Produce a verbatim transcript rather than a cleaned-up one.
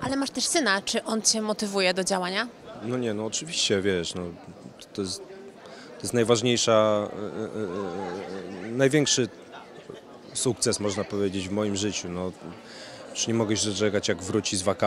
Ale masz też syna, czy on cię motywuje do działania? No nie, no oczywiście, wiesz, no, to jest, to jest najważniejsza, e, e, e, największy sukces, można powiedzieć, w moim życiu. No, już nie mogę się doczekać, jak wróci z wakacji.